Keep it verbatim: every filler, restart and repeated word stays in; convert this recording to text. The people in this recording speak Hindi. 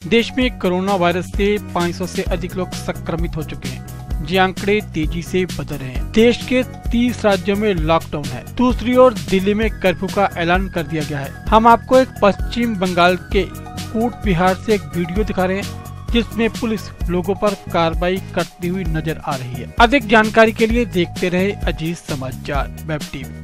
देश में कोरोना वायरस से पाँच सौ से अधिक लोग संक्रमित हो चुके हैं। ये आंकड़े तेजी से बदल रहे हैं। देश के तीस राज्यों में लॉकडाउन है। दूसरी ओर दिल्ली में कर्फ्यू का ऐलान कर दिया गया है। हम आपको एक पश्चिम बंगाल के कूच बिहार से एक वीडियो दिखा रहे हैं जिसमें पुलिस लोगों पर कार्रवाई करती हुई नजर आ रही है। अधिक जानकारी के लिए देखते रहे अजीत समाचार वेब टीवी।